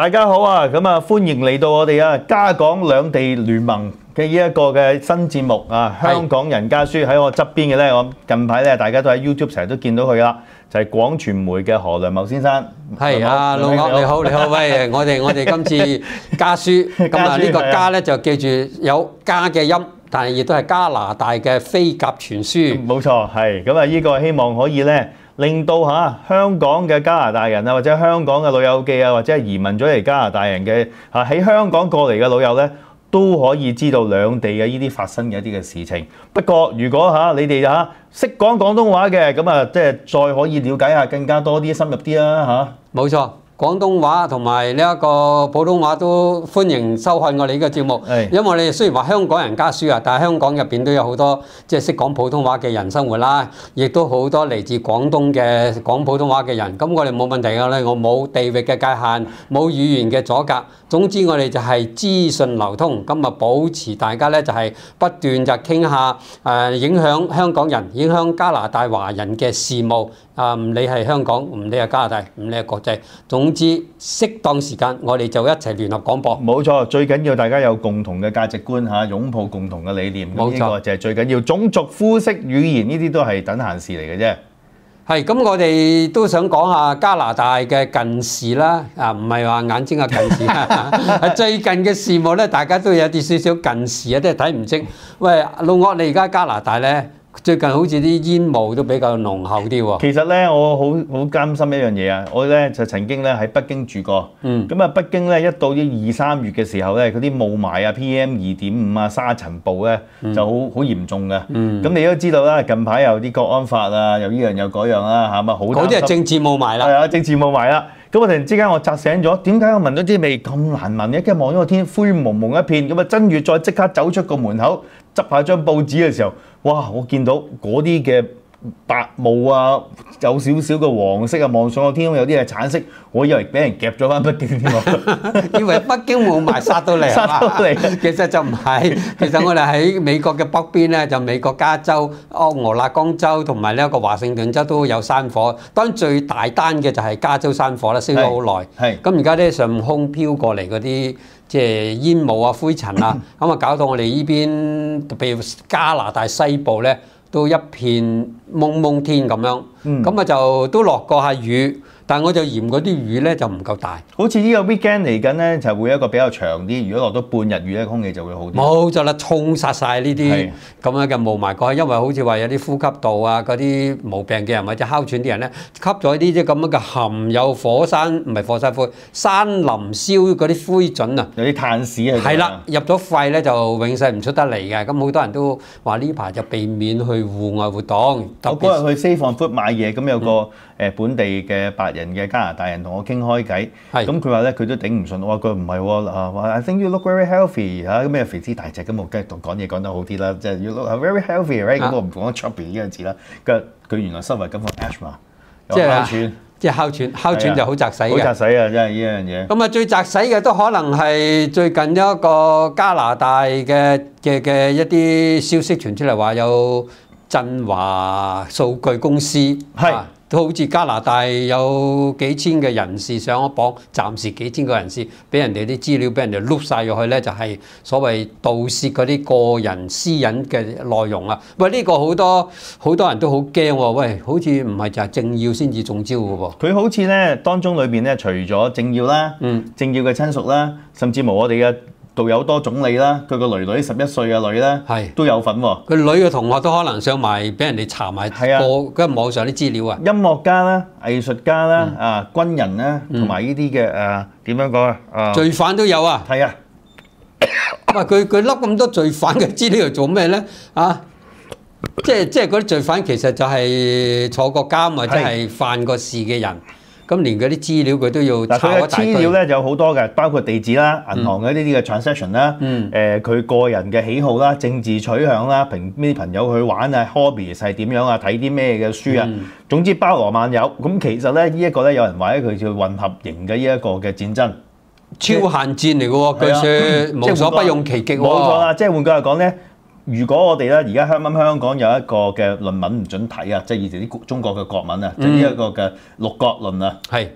大家好啊！咁啊，歡迎嚟到我哋加港兩地聯盟嘅呢一個嘅新節目啊！香港人家書喺我側邊嘅咧，我近排咧大家都喺 YouTube 成日都見到佢啦，就係廣傳媒嘅何良懋先生。 係啊，老岳你好，你好，喂！我哋今次家書咁啊，呢個家咧就記住有家嘅音，但係亦都係加拿大嘅飛鴿傳書。 冇錯，係咁啊！呢個希望可以咧。令到香港嘅加拿大人啊，或者香港嘅老友記啊，或者係移民咗嚟加拿大人嘅喺香港過嚟嘅老友咧，都可以知道兩地嘅呢啲發生嘅一啲嘅事情。不過如果你哋識講廣東話嘅，咁啊即係再可以了解下更加多啲深入啲啦嚇。 冇錯。廣東話同埋呢一個普通話都歡迎收看我哋呢個節目，因為我哋雖然話香港人家書啊，但係香港入邊都有好多即係識講普通話嘅人生活啦，亦都好多嚟自廣東嘅講普通話嘅人。咁我哋冇問題㗎咧，我冇地域嘅界限，冇語言嘅阻隔。總之我哋就係資訊流通，咁啊保持大家咧就係不斷就傾下影響香港人、影響加拿大華人嘅事務。唔理係香港，唔理係加拿大，唔理係國際，總之適當時間我哋就一齊聯合廣播。 冇錯，最緊要大家有共同嘅價值觀嚇，擁抱共同嘅理念。冇錯，呢個就係最緊要。種族、膚色、語言呢啲都係等閒事嚟嘅啫。 係咁，我哋都想講下加拿大嘅近視啦，唔係話眼睛嘅近視。最近嘅事務咧，大家都有啲少少近視啊，都係睇唔清。喂，老岳，你而家加拿大咧？最近好似啲煙霧都比較濃厚啲喎。其實咧，我好擔心一樣嘢啊！我咧就曾經咧喺北京住過。咁啊，北京咧一到啲2、3月嘅時候咧，嗰啲霧霾啊、PM2.5啊、沙塵暴咧就好嚴重嘅。咁你都知道啦，近排有啲國安法啊，又呢樣又嗰樣啦，係咪好擔心？ 嗰啲係政治霧霾啦。 係啊，政治霧霾啦。咁我突然之間我扎醒咗，點解我聞到啲味咁難聞嘅？跟住望咗個天，灰蒙蒙一片。咁啊，跟住再即刻走出個門口，執下張報紙嘅時候，哇！我見到嗰啲嘅白霧啊，有少少嘅黃色啊，望上個天空有啲係橙色，我以為俾人夾咗翻北京添喎， 以為北京霧霾殺到嚟， 殺到嚟， 其實就唔係。其實我哋喺美國嘅北邊咧，就美國加州、俄勒岡州同埋呢一個華盛頓州都有山火。當然最大單嘅就係加州山火啦，燒咗好耐。係。咁而家咧上空飄過嚟嗰啲即係煙霧啊、灰塵啊，咁啊搞到我哋呢邊，譬如加拿大西部咧，都一片蒙蒙天咁樣，咁啊就都落過下雨，但係我就嫌嗰啲雨咧就唔夠大。 好似呢個 weekend 嚟緊咧，就會一個比較長啲。如果落到半日雨咧，空氣就會好啲。冇錯啦，沖殺晒呢啲咁樣嘅霧霾過去，因為好似話有啲呼吸道啊嗰啲毛病嘅人或者哮喘啲人咧，吸咗呢啲咁樣嘅含有火山唔係火山灰、山林燒嗰啲灰燼啊， 有啲碳屎啊。 係啦，入咗肺咧就永世唔出得嚟嘅。咁好多人都話呢排就避免去戶外活動。 我嗰日去 Save On Food 買嘢，咁有個本地嘅白人嘅加拿大人同我傾開偈，咁佢話咧佢都頂唔順，我話佢唔係喎，話 I think you look very healthy 嚇，咁又肥姿大隻，咁我梗係講嘢講得好啲啦，即係 you look very healthy，right？咁我唔講 chubby 呢個字啦，佢原來收埋咁個 asthma， 即係哮喘就好擲死嘅， 好擲死啊！真係呢樣嘢。 咁啊，最擲死嘅都可能係最近一個加拿大嘅一啲消息傳出嚟，話有振華數據公司都好似加拿大有幾千嘅人士上咗榜，暫時幾千個人士俾人哋啲資料俾人哋碌晒入去咧，就係所謂盜竊嗰啲個人私隱嘅內容啊！喂，呢個好多人都好驚喎！喂，好似唔係就係政要先至中招嘅喎。 佢好似咧當中裏邊咧，除咗政要啦，政要嘅親屬啦，甚至乎我哋嘅杜友多總理啦，佢個女11歲嘅女咧，都有份喎。 佢女嘅同學都可能上埋俾人哋查埋個嗰網上啲資料啊。 音樂家啦、藝術家啦、軍人啦，同埋呢啲嘅點樣講啊？ 罪犯都有啊。 係啊。 喂，佢笠咁多罪犯嘅資料嚟做咩咧？即係嗰啲罪犯其實就係坐過監或者係犯過事嘅人。咁連嗰啲資料佢都要查一大堆。佢嘅資料咧有好多嘅，包括地址啦、銀行嘅呢啲嘅 transaction 啦，佢個人嘅喜好啦、政治取向啦、咩朋友去玩啊、hobby 係點樣啊、睇啲咩嘅書啊，總之包羅萬有。咁其實咧呢一個咧有人話咧佢叫混合型嘅呢一個嘅戰爭，超限戰嚟嘅喎，據說無所不用其極喎。 冇錯啦，即係換句話講咧。如果我哋咧而家香港有一個嘅論文唔準睇啊，即係以前啲中國嘅國文啊，即係呢一個嘅六國論啊。係。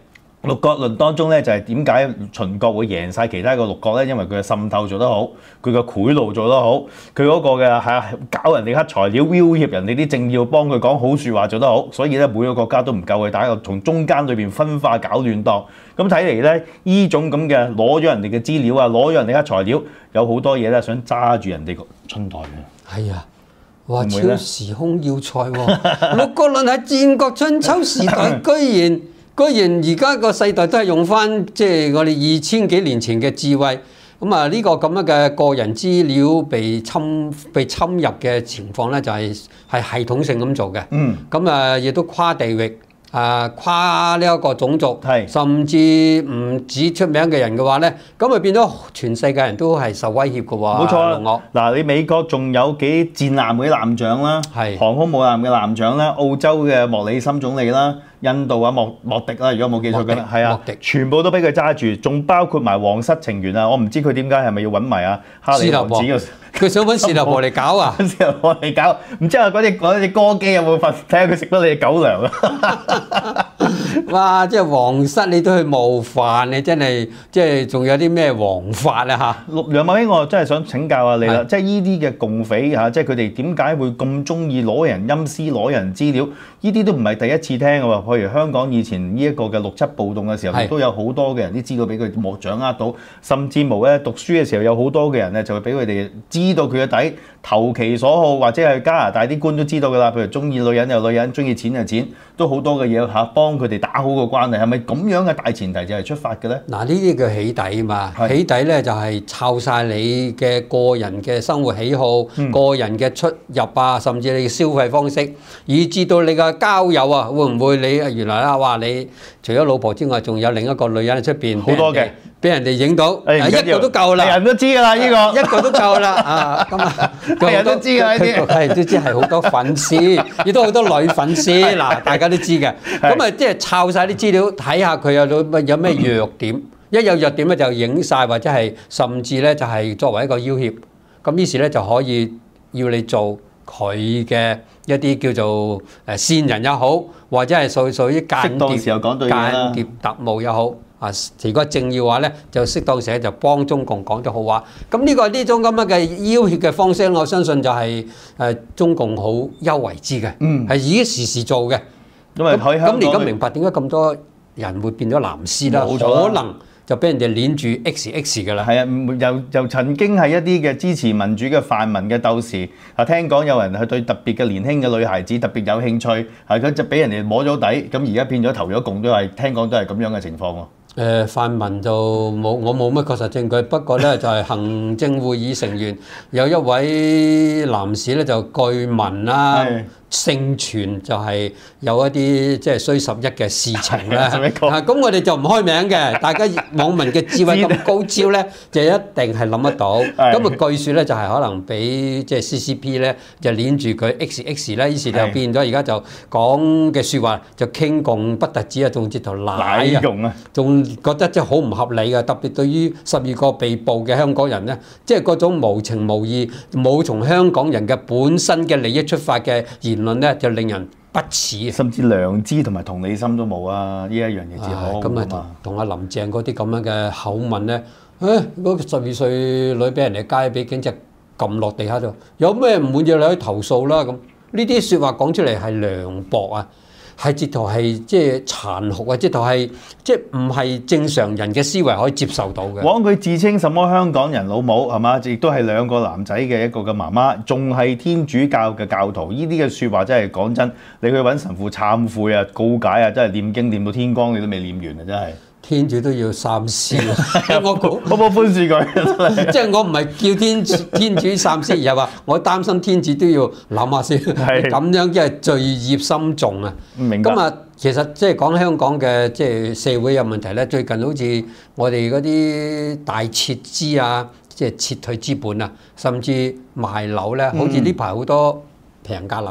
六國論當中咧，就係點解秦國會贏晒其他個六國咧？因為佢嘅滲透做得好，佢嘅賄賂做得好，佢嗰個嘅搞人哋黑材料、要挾人哋啲政要幫佢講好説話做得好，所以咧每個國家都唔夠佢打，從中間裏邊分化搞亂檔。咁睇嚟咧，呢種咁嘅攞咗人哋嘅資料啊，攞咗人哋黑材料，有好多嘢咧想揸住人哋個春袋嘅。 係啊！哇！超時空要塞喎，六國論喺戰國春秋時代，居然而家個世代都係用翻即係我哋2000幾年前嘅智慧。咁啊，呢個咁樣嘅個人資料被侵入嘅情況咧，就係系統性咁做嘅。咁啊，亦都跨地域。跨呢一個種族，甚至唔止出名嘅人嘅話咧，咁咪變咗全世界人都係受威脅嘅喎。冇錯， 嗱，你美國仲有幾戰艦嗰啲艦長啦，航空母艦嘅艦長啦，澳洲嘅莫里森總理啦，印度啊莫迪啦，如果冇記錯嘅，係啊，全部都俾佢揸住，仲包括埋皇室成員啊！我唔知佢點解係咪要揾埋哈利王子嘅？ 佢想揾士立婆嚟搞啊！ 士立婆嚟搞，唔知啊嗰隻歌姬有冇份？睇下佢食得你嘅狗糧啊！ 哇！即係皇室你都去冒犯，你真係即係仲有啲咩王法啊嚇？ 楊某兄，我真係想請教下你啦，即係呢啲嘅共匪嚇，即係佢哋點解會咁中意攞人陰私、攞人資料？呢啲都唔係第一次聽嘅喎。譬如香港以前呢一個嘅6·7暴動嘅時候，亦都有好多嘅人啲資料俾佢冇掌握到，甚至無咧讀書嘅時候有好多嘅人咧就會俾佢哋知道佢嘅底，投其所好，或者係加拿大啲官都知道㗎啦。譬如中意女人有女人，中意錢就錢，都好多嘅嘢嚇，幫佢哋打好個關係。係咪咁樣嘅大前提就係出發嘅咧？ 嗱，呢啲叫起底嘛，起底咧就係抄晒你嘅個人嘅生活喜好、個人嘅出入啊，甚至你嘅消費方式，以至到你嘅交友啊，會唔會你原來啦話你除咗老婆之外，仲有另一個女人喺出邊？好多嘅。俾人哋影到，一個都夠啦， 人都知㗎啦，呢個一個都夠啦啊！咁啊， 人都知㗎呢啲， 係都知係好多粉絲，亦都好多女粉絲。嗱，大家都知嘅。咁啊，即係抄晒啲資料，睇下佢有咩弱點。一有弱點咧，就影晒，或者係甚至咧就係作為一個要挾。咁於是咧就可以要你做佢嘅一啲叫做線人也好，或者係屬於間諜特務也好。啊！如果正要話咧，就適當時就幫中共講咗好話。咁呢種咁樣嘅要挾嘅方式，我相信就係中共好優為之嘅，係已經時做嘅。咁你而家明白點解咁多人會變咗藍絲啦？可能就俾人哋攆住 XX 㗎啦。 係啊，又曾經係一啲嘅支持民主嘅泛民嘅鬥士。聽講有人係對特別嘅年輕嘅女孩子特別有興趣，佢就俾人哋摸咗底，咁而家變咗投咗共，都係聽講都係咁樣嘅情況喎。 泛民就我冇乜確實證據，不過咧就係行政會議成員有一位男士咧就據聞啦，盛傳就係有一啲即係衰11嘅事情啦。咁我哋就唔開名嘅，大家網民嘅智慧咁高超咧，就一定係諗得到。咁啊據說咧就係可能俾即係 CCP 咧就攆住佢 XX 咧，於是就變咗而家就講嘅説話就傾共不特止啊，仲直頭奶用啊，仲覺得即係好唔合理嘅，特別對於12個被捕嘅香港人咧，即係嗰種無情無義、冇從香港人嘅本身嘅利益出發嘅言論咧，就令人不齒，甚至良知同埋同理心都冇啊！呢一樣嘢至可惡啊嘛。同阿林鄭嗰啲咁樣嘅口吻咧，嗰12歲女俾人哋街俾警察撳落地下度，有咩唔滿意你可以投訴啦咁。呢啲説話講出嚟係涼薄啊！係直頭係即係殘酷啊！直頭係即係唔係正常人嘅思維可以接受到嘅。講佢自稱什麼香港人老母係嘛？亦都係2個男仔嘅一個嘅媽媽，仲係天主教嘅教徒。呢啲嘅説話真係講真，你去揾神父懺悔啊、告解啊，真係念經念到天光你都未念完啊！真係。天主都要三思啊！我冇寬恕佢，即係我唔係叫天主三思，而係話我擔心天主都要諗下先。係咁樣，即係罪孽深重啊！明白。咁啊，其實即係講香港嘅即係社會有問題咧。最近好似我哋嗰啲大撤資啊，即係撤退資本啊，甚至賣樓咧，好似呢排好多平價樓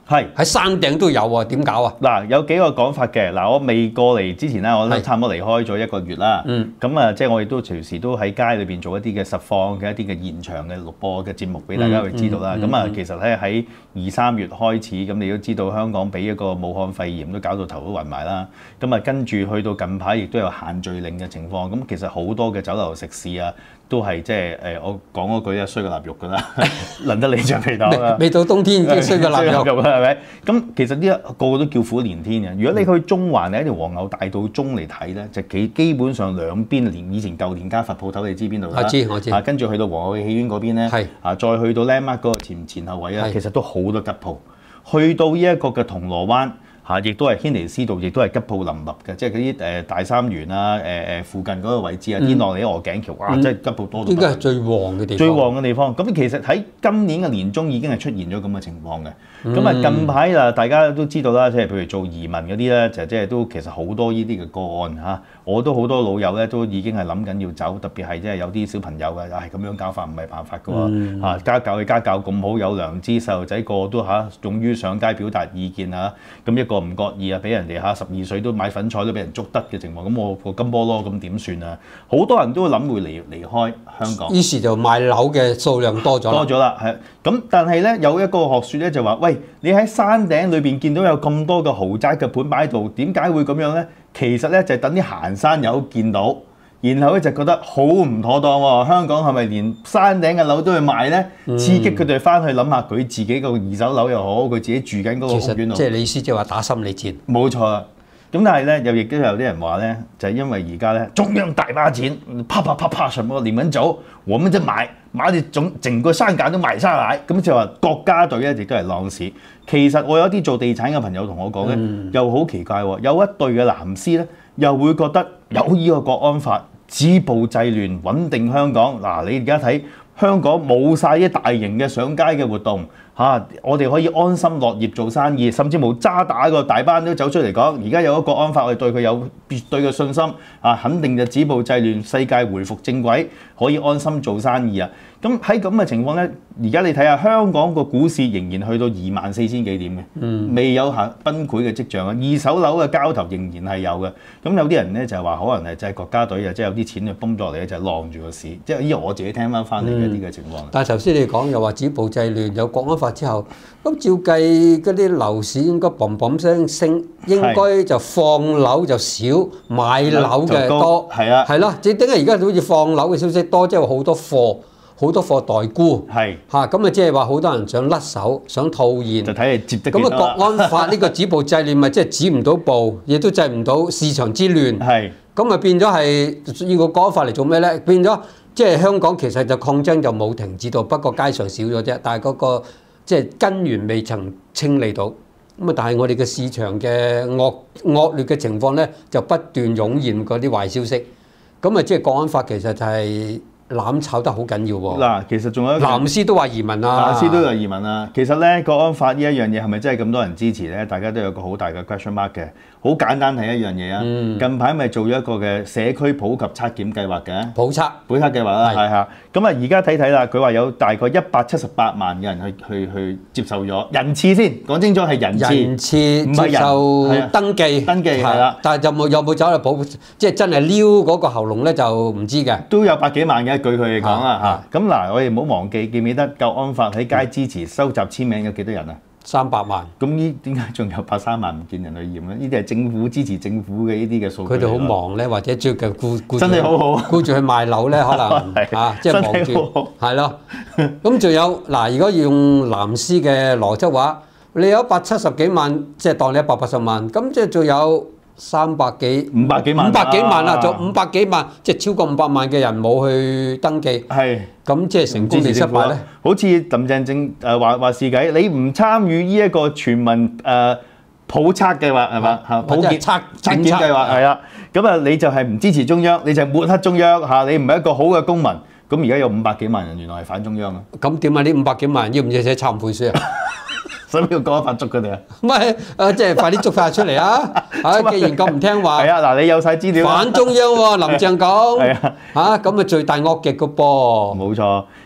係喺山頂都有喎，點搞啊？ 嗱，有幾個講法嘅。嗱，我未過嚟之前咧，我都差唔多離開咗1個月啦。咁啊，即係我亦都隨時都喺街裏邊做一啲嘅實況嘅一啲嘅現場嘅錄播嘅節目俾大家去知道啦。咁啊，其實咧喺2、3月開始，咁你都知道香港俾一個武漢肺炎都搞到頭都暈埋啦。咁啊，跟住去到近排亦都有限聚令嘅情況。咁其實好多嘅酒樓食肆啊，都係即係我講嗰句啊，衰過臘肉㗎啦，輪得你橡皮糖啦。 未到冬天已經衰過臘肉啦，係咪？咁其實呢個個都叫苦連天嘅。如果你去中環喺條皇后大道中嚟睇咧，就基本上兩邊連以前舊年家佛鋪頭，你知邊度啦？ 我知。 跟住去到皇后戲院嗰邊咧，再去到 Landmark 嗰個前後位啊，其實都好多吉鋪。去到呢一個嘅銅鑼灣。亦都係軒尼詩道，亦都係吉鋪林立嘅，即係嗰啲大三元啊、附近嗰個位置啊，天樂里鵝頸橋，哇！即係吉鋪多到。應該係最旺嘅地方。 最旺嘅地方，咁其實喺今年嘅年中已經係出現咗咁嘅情況嘅。咁啊近排啊，大家都知道啦，即係譬如做移民嗰啲咧，就即係都其實好多呢啲嘅個案嚇。我都好多老友咧，都已經係諗緊要走，特別係即係有啲小朋友嘅，咁樣搞法唔係辦法嘅喎。家教咁好，有良知，細路仔個個都勇於上街表達意見嚇。咁一個唔覺意啊，俾人哋12歲都買粉彩都俾人捉得嘅情況，咁我個金波咯，咁點算啊？好多人都諗會離開香港， 於是就賣樓嘅數量多咗。 多咗啦，係咁，但係咧有一個學説咧就話：喂，你喺山頂裏邊見到有咁多嘅豪宅嘅盤擺喺度，點解會咁樣咧？其實咧就係等啲行山友見到，然後咧就覺得好唔妥當喎。香港係咪連山頂嘅樓都去賣咧？刺激佢哋翻去諗下佢自己個二手樓又好，佢自己住緊嗰個屋苑度。 即係你意思即係話打心理戰。 冇錯啊！咁但係咧又亦都有啲人話咧，就係因為而家咧中央大把錢，啪什麼連穩組，我們就買啲整個山價都賣晒嚟，咁就話國家隊咧亦都係浪市。其實我有啲做地產嘅朋友同我講咧，又好奇怪喎，有一隊嘅藍絲咧，又會覺得有呢個國安法止暴制亂，穩定香港。嗱，你而家睇香港冇晒啲大型嘅上街嘅活動。我哋可以安心樂業做生意，甚至冇渣打個大班都走出嚟講，而家有一個國安法，我哋對佢有絕對嘅信心，肯定就止暴制亂，世界回復正軌，可以安心做生意啊！咁喺咁嘅情況咧，而家你睇下香港個股市仍然去到24,000幾點嘅，未有崩潰嘅跡象啊！二手樓嘅交投仍然係有嘅。咁有啲人咧就係話，可能係即係國家隊啊，即係有啲錢去泵落嚟咧，就係晾住個市。即係依個我自己聽翻嚟一啲嘅情況。 但係頭先你講又話止暴制亂，有國安法之後，咁照計嗰啲樓市應該砰砰聲升，應該就放樓就少，買樓嘅多。係啊，係咯。即係點解而家好似放樓嘅消息多，即係好多貨。好多貨代沽，咁啊，即係話好多人想甩手，想套現， 就睇你接得幾多。 咁啊，國安法呢個止暴制亂咪即係止唔到暴，亦都制唔到市場之亂。咁啊變咗係呢個國安法嚟做咩咧？變咗即係香港其實就抗爭就冇停止到，不過街上少咗啫。但係嗰個即係根源未曾清理到。咁啊，但係我哋嘅市場嘅惡劣嘅情況咧，就不斷湧現嗰啲壞消息。咁啊，即係國安法其實就係。攬炒得好緊要喎！ 嗱，其實仲有藍絲都話移民啊， 藍絲都有移民啊。其實咧，國安法呢一樣嘢係咪真係咁多人支持咧？大家都有個好大嘅 question mark 嘅。好簡單係一樣嘢啊！近排咪做咗一個嘅社區普及測檢計劃嘅普測計劃啦，係啊。咁啊，而家睇啦，佢話有大概178萬嘅人去接受咗人次先，講清楚係人次，唔係人登記係啦。但係有冇走去即係真係撩嗰個喉嚨咧，就唔知嘅。都有百幾萬嘅，據佢哋講啊嚇。咁嗱，我哋唔好忘記，記唔記得國安法喺街支持收集簽名有幾多人啊？300萬，咁呢點解仲有83萬唔見人去驗咧？呢啲係政府支持政府嘅呢啲嘅數據。佢哋好忙咧，或者最近顧真係好好，顧住去賣樓咧，可能即係忙住，係咯。咁仲有嗱，如果用藍絲嘅邏輯話，你有170幾萬，即係當你180萬，咁即係仲有500幾萬啦，仲500幾萬，即係超過500萬嘅人冇去登記。係。咁即係成功定失敗咧？好似林鄭正話事計，你唔參與呢一個全民普測計劃係嘛嚇？普檢測檢計劃係啦，咁啊你就係唔支持中央，你就抹黑中央嚇，你唔係一個好嘅公民。咁而家有500幾萬人原來係反中央啊！咁點啊？呢500幾萬人要唔要寫懺悔書啊？使唔使要國安法捉佢哋啊？唔係即係快啲捉晒出嚟啊！既然咁唔聽話，係啊嗱，你有晒資料，反中央喎，林鄭講係啊咁啊罪大惡極個噃。冇錯，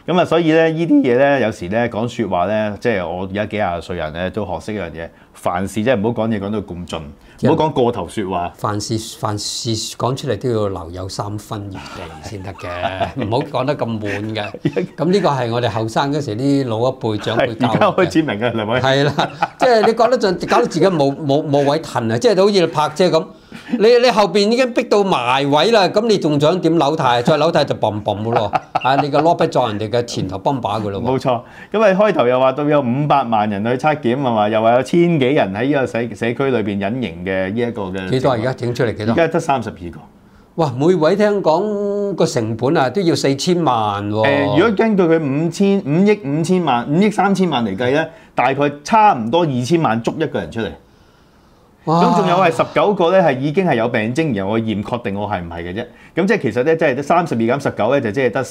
咁啊，所以咧呢啲嘢咧，有時咧講説話咧，即係我而家幾廿歲人咧都學識一樣嘢，凡事真係唔好講嘢講到咁盡，唔好講過頭説話。 凡事講出嚟都要留有3分餘地先得嘅，唔好講得咁滿嘅。咁呢個係我哋後生嗰時啲老一輩長輩教嘅。 而家開始明嘅，係咪？ 係啦，即係你講得盡，搞到自己冇位騰啊！即係好似你泊車咁，你後邊已經逼到埋位啦，咁你仲想點扭軚？再扭軚就嘣嘣嘅咯，你個 lock 撞人哋嘅前頭泵把嘅咯喎。 冇錯，咁啊開頭又話到有500萬人去測檢係嘛，又話有1000幾人喺呢個社區裏邊隱形嘅呢一個嘅。 幾多而家整出嚟幾多？ 而家得32個。 哇！每位聽講個成本啊都要4000萬喎。 如果根據佢5億5千萬、5億3千萬嚟計咧，大概差唔多2000萬捉一個人出嚟。咁仲有係19個咧，係已經係有病徵，然後我驗確定我係唔係嘅啫。咁即係其實咧，即係得32減19咧，就即係得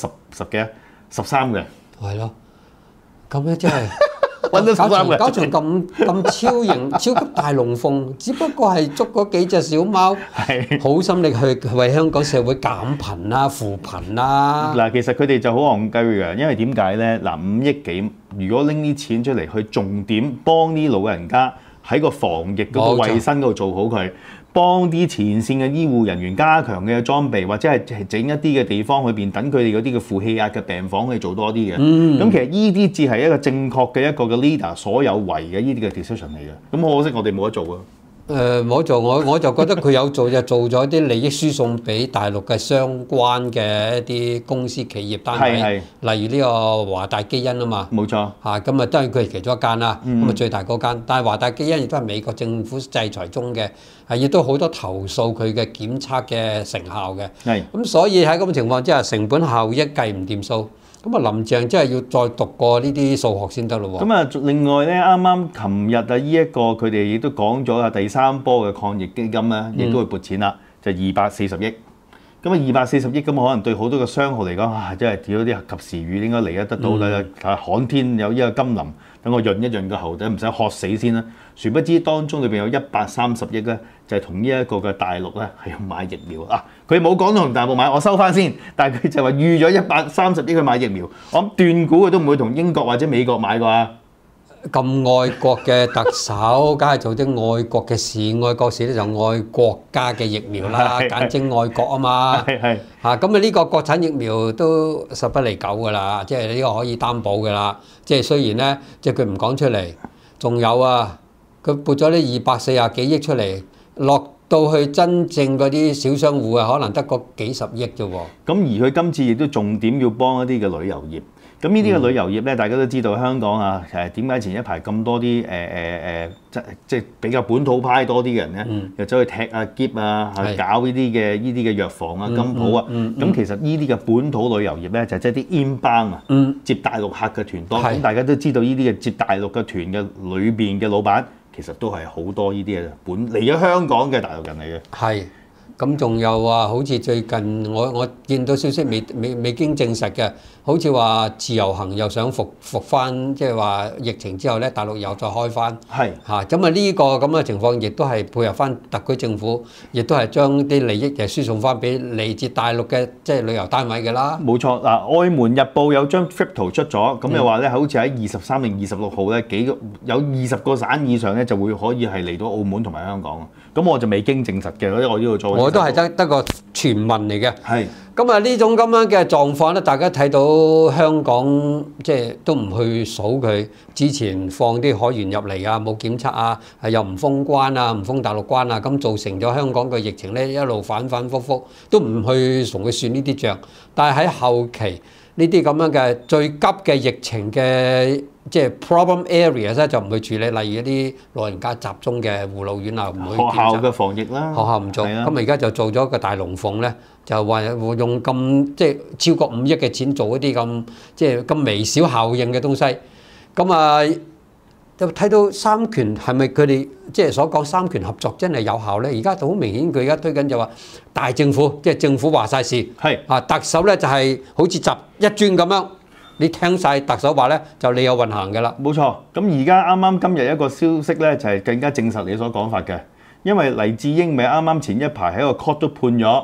13嘅。 係咯，咁咧真係揾到13嘅。 搞場咁超型、超級大龍鳳，只不過係捉嗰幾隻小貓，好心力去為香港社會減貧啦、扶貧啦。 嗱，其實佢哋就好戇居嘅，因為點解咧？嗱，5億幾，如果拎啲錢出嚟去重點幫啲老人家。喺個防疫嗰個衞生嗰度做好佢，幫啲前線嘅醫護人員加強嘅裝備，或者係整一啲嘅地方裏邊等佢哋嗰啲嘅負氣壓嘅病房去做多啲嘅。咁其實呢啲至係一個正確嘅一個嘅 leader 所有為嘅呢啲嘅 decision 嚟嘅。咁可惜我哋冇得做啊。 冇做，我就覺得佢有做就做咗啲利益輸送俾大陸嘅相關嘅一啲公司企業單位，例如呢個華大基因啊嘛。冇錯。咁啊，當然佢係其中一間啦，咁啊最大嗰間。但係華大基因亦都係美國政府制裁中嘅，亦都好多投訴佢嘅檢測嘅成效嘅。咁所以喺咁嘅情況之下，成本效益計唔掂數。咁啊，林鄭真係要再讀過呢啲數學先得咯喎。咁啊，另外咧，啱啱琴日啊，呢一個佢哋亦都講咗啊，第3波嘅抗疫基金咧，亦都會撥錢啦，就240億。咁啊，240億咁可能對好多個商號嚟講，真係屌啲及時雨應該嚟得到啦。旱天有呢個甘霖，等我潤一潤個喉，等唔使渴死先啦。殊不知當中裏邊有130億咧，就係同呢一個嘅大陸咧係要買疫苗啊！佢冇講到同大陸買，我收翻先。但係佢就話預咗130億去買疫苗，我諗斷估佢都唔會同英國或者美國買啩。 咁愛國嘅特首，梗係做啲愛國嘅事，愛國事咧就愛國家嘅疫苗啦，簡稱愛國啊嘛。咁啊呢個國產疫苗都實不離久㗎啦，即係呢個可以擔保㗎啦。即係雖然咧，即係佢唔講出嚟，仲有啊，佢撥咗呢240幾億出嚟，落到去真正嗰啲小商戶啊，可能得個幾十億啫喎。咁而佢今次亦都重點要幫一啲嘅旅遊業。咁呢啲嘅旅遊業咧，大家都知道香港啊，點解前一排咁多啲即係比較本土派多啲嘅人咧，又走去踢啊、劫啊，搞呢啲嘅藥房啊、金鋪啊。咁其實呢啲嘅本土旅遊業咧，就即係啲 inbound 啊，接大陸客嘅團多。咁大家都知道呢啲嘅接大陸嘅團嘅裏邊嘅老闆，其實都係好多呢啲嘅嚟咗香港嘅大陸人嚟嘅。 係。咁仲有話，好似最近我見到消息未經證實嘅，好似話自由行又想復翻，即係話疫情之後咧，大陸又再開翻。咁啊呢個咁嘅情況，亦都係配合翻特區政府，亦都係將啲利益就輸送翻俾嚟自大陸嘅即係旅遊單位嘅啦。 冇錯，嗱，外門日報有張 trip 圖出咗，咁又話咧，好似喺23定26號咧，有20個省以上咧就會可以係嚟到澳門同埋香港。咁我就未經證實嘅，所以我呢度做。 我都係得個傳聞嚟嘅。咁啊呢種咁樣嘅狀況咧，大家睇到香港即係都唔去數佢之前放啲海員入嚟啊，冇檢測啊，又唔封關啊，唔封大陸關啊，咁造成咗香港嘅疫情咧一路反反覆覆，都唔去同佢算呢啲帳。但係喺後期呢啲咁樣嘅最急嘅疫情嘅即係 problem areas 咧，就唔去處理，例如一啲老人家集中嘅護老院啊，唔去檢測。 學校嘅防疫啦， 學校唔做，咁而家就做咗個大龍鳳咧，就話用咁即係超過5億嘅錢做一啲咁即係咁微小效應嘅東西。咁啊，就睇到三權係咪佢哋即係所講三權合作真係有效咧？而家就好明顯，佢而家推緊就話大政府，即係政府話晒事。特首咧就係好似集一尊咁樣。你聽晒特首話咧，就你有運行嘅啦。 冇錯，咁而家啱啱今日一個消息咧，就係更加證實你所講法嘅，因為黎智英咪啱啱前一排喺個 court 都判咗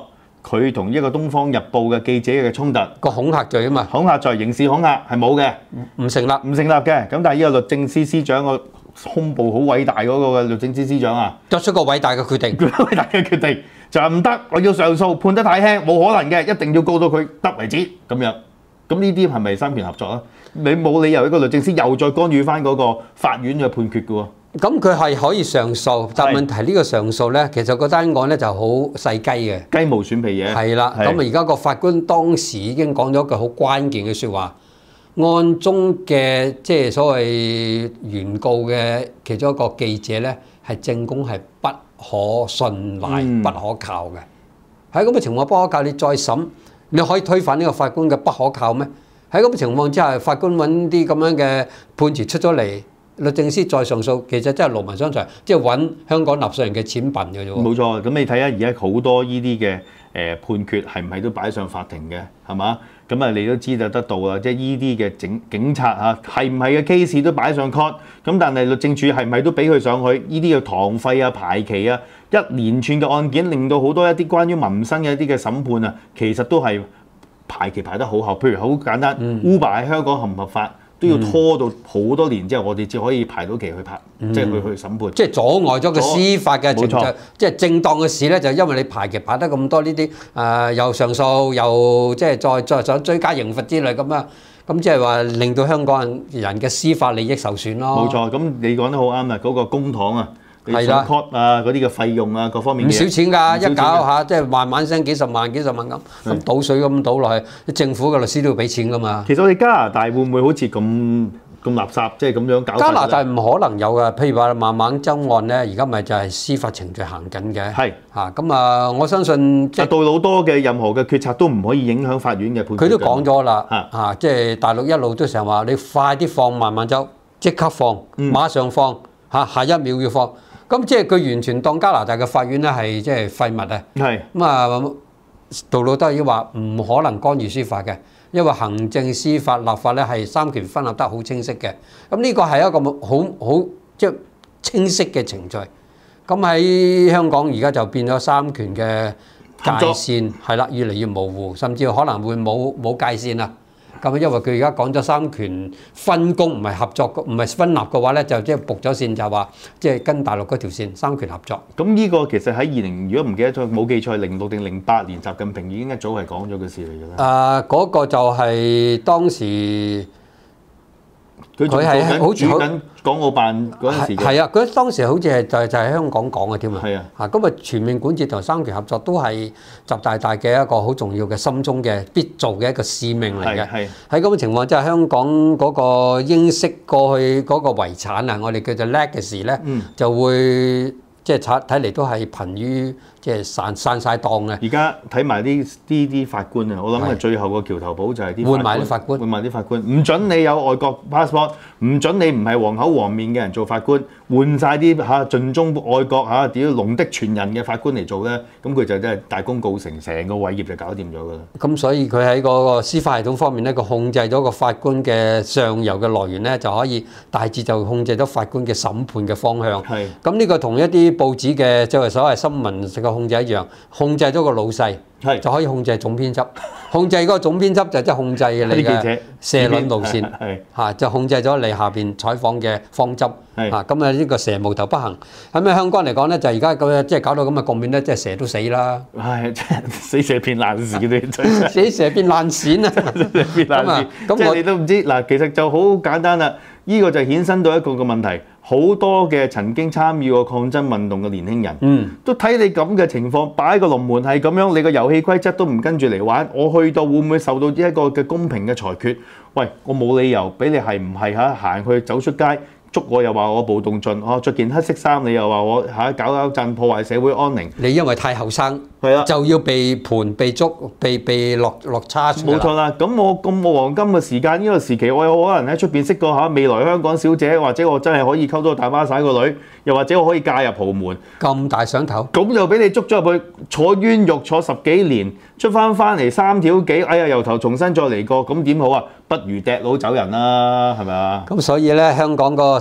佢同一個《東方日報》嘅記者嘅衝突， 個恐嚇罪啊嘛， 恐嚇罪、刑事恐嚇係冇嘅， 唔成立， 唔成立嘅。咁但係呢個律政司司長個胸部好偉大嗰個律政司司長啊， 作出個偉大嘅決定， 偉大嘅決定就係唔得，我要上訴，判得太輕，冇可能嘅，一定要告到佢得為止咁樣。咁呢啲係咪三權合作啊？你冇理由一個律政司又再干預翻嗰個法院嘅判決嘅喎。 咁佢係可以上訴，但問題呢個上訴咧，其實嗰單案咧就好細雞嘅， 雞毛蒜皮嘢。 係啦，咁啊而家個法官當時已經講咗一句好關鍵嘅説話，案中嘅即係所謂原告嘅其中一個記者咧，係證供係不可信賴、不可靠嘅。喺咁嘅情況不可靠，你再審，你可以推翻呢個法官嘅不可靠咩？喺咁嘅情況之下，法官揾啲咁樣嘅判決出咗嚟。律政司再上訴，其實真係勞民傷財，即係揾香港納稅人嘅錢笨嘅啫喎。 冇錯，咁你睇下而家好多呢啲嘅判決係唔係都擺上法庭嘅，係嘛？咁啊你都知就得到啦，即係呢啲嘅警察嚇係唔係嘅 case 都擺上 court， 咁但係律政處係唔係都俾佢上去？呢啲嘅堂費啊、排期啊，一連串嘅案件令到好多一啲關於民生嘅一啲嘅審判啊，其實都係排期排得好後。譬如好簡單，Uber 喺香港合唔合法？都要拖到好多年之後，我哋至可以排到期去拍，即係去審判。 即係阻礙咗個司法嘅程序，即係正當嘅事咧，就因為你排期排得咁多呢啲又上訴，又即係再想追加刑罰之類咁啊，咁即係話令到香港人嘅司法利益受損咯。 冇錯，咁你講得好啱啦，嗰個公帑啊。係啦 ，court 啊嗰啲嘅費用啊各方面唔少錢㗎，一搞下即係慢慢升幾十萬咁，咁倒水咁倒落去，政府嘅律師都要俾錢㗎嘛。 其實我哋加拿大會唔會好似咁垃圾，即係咁樣搞？ 加拿大唔可能有㗎，譬如話孟晚舟案咧，而家咪就係司法程序行緊嘅。係嚇，咁啊，我相信即係杜魯多嘅任何嘅決策都唔可以影響法院嘅判決。佢都講咗啦，嚇，即係大陸一路都成日話你快啲放孟晚舟，即刻放，馬上放嚇，下一秒要放。咁即係佢完全當加拿大嘅法院咧係即係廢物啊！係咁啊，杜魯多已經話唔可能干預司法嘅，因為行政、司法、立法咧係三權分立得好清晰嘅。咁呢個係一個好即係清晰嘅程序。咁喺香港而家就變咗三權嘅界線係啦，越嚟越模糊，甚至可能會冇界線啦。咁因為佢而家講咗三權分工，唔係合作，唔係分立嘅話咧，就即係駁咗線，就話即係跟大陸嗰條線三權合作。咁呢個其實喺如果唔記得咗冇記錯，06定08年，習近平已經一早係講咗嘅事嚟㗎啦。 嗰個就係當時。佢係好似緊港澳辦嗰陣時嘅，係啊！佢當時好似係就係香港講嘅添啊！係啊！嚇咁啊，全面管治同三權合作都係習大大嘅一個好重要嘅心中嘅必做嘅一個使命嚟嘅。係喺咁嘅情況之下，香港嗰個英式過去嗰個遺產啊，我哋叫做 legacy 咧，就會即係睇嚟都係瀕於即係散曬檔嘅。而家睇埋啲法官啊，我諗係最後個橋頭堡就係啲換埋啲法官，換埋啲法官，唔準你有外國 passport， 唔準你唔係黃口黃面嘅人做法官，換晒啲盡忠愛國屌龍的傳人嘅法官嚟做咧，咁佢就真係大功告成，成個偉業就搞掂咗㗎啦。咁所以佢喺嗰個司法系統方面咧，佢控制咗個法官嘅上游嘅來源咧，就可以大致就控制咗法官嘅審判嘅方向。係咁呢個同一啲報紙嘅即係所謂新聞嘅控制一樣，控制咗個老細，就可以控制總編輯，控制嗰個總編輯就即係控制你嘅社論路線，嚇就控制咗你下邊採訪嘅方針，嚇咁啊呢個蛇無頭不行。咁啊香港嚟講咧，就而家咁樣即係搞到咁嘅局面咧，即係蛇都死啦。係，即係死蛇變爛屎啲，死蛇變爛鱔啊！咁啊，即係你都唔知嗱，其實就好簡單啦。呢個就衍生到一個嘅問題，好多嘅曾經參與過抗爭運動嘅年輕人，都睇你咁嘅情況，擺個龍門係咁樣，你個遊戲規則都唔跟住嚟玩，我去到會唔會受到一個嘅公平嘅裁決？喂，我冇理由俾你係唔係行去走出街。捉我又話我暴動盡，着件黑色衫你又話我搞震破壞社會安寧。你因為太後生，係啊，就要被盤、被捉、被落叉出嚟。冇錯啦，咁我咁冇黃金嘅時間，呢個時期我有可能喺出邊識個未來香港小姐，或者我真係可以溝到大媽曬個女，又或者我可以嫁入豪門。咁大想頭，咁就俾你捉咗入去坐冤獄，坐10幾年，出翻嚟3條幾，哎呀由頭重新再嚟過，咁點好啊？不如掟佬走人啦，係咪啊？咁所以咧，香港個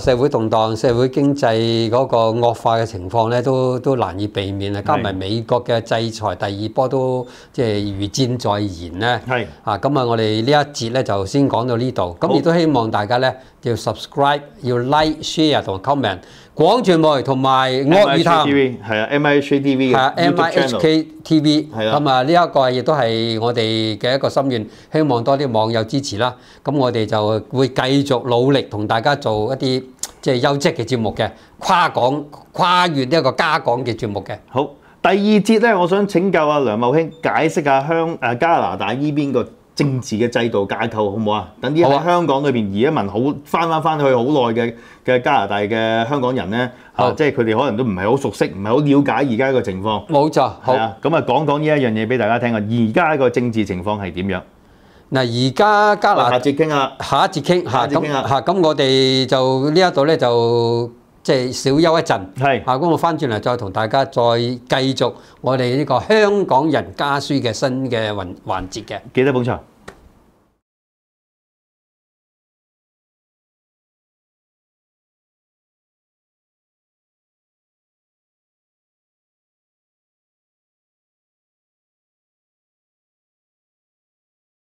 社會動盪、社會經濟嗰個惡化嘅情況咧，都難以避免啊！加埋美國嘅制裁第二波都即係如箭在弦咧。 係咁啊，我哋呢一節咧就先講到呢度。咁亦都希望大家咧要 subscribe、要 like、share 同 comment。廣傳媒同埋惡語談係啊 ，MIHK TV 嘅 MIHK TV 係啦。 咁啊，呢一個亦都係我哋嘅一個心願，希望多啲網友支持啦。咁我哋就會繼續努力同大家做一啲即係優質嘅節目嘅，跨越呢一個加港嘅節目嘅。 好，第二節咧，我想請教阿梁茂興解釋下加拿大依邊個政治嘅制度架構好唔好啊？等啲喺香港裏邊移民翻去好耐嘅加拿大嘅香港人咧，即係佢哋可能都唔係好熟悉，唔係好了解而家個情況。 冇錯，好啊，咁啊講呢一樣嘢俾大家聽啊！而家個政治情況係點樣？ 嗱，而家加拿大下節傾啊， 下一節傾嚇，咁我哋就呢一度咧就即係小休一陣， 係咁我翻轉嚟再同大家再繼續我哋呢個香港人家書嘅新嘅環節嘅， 記得捧場。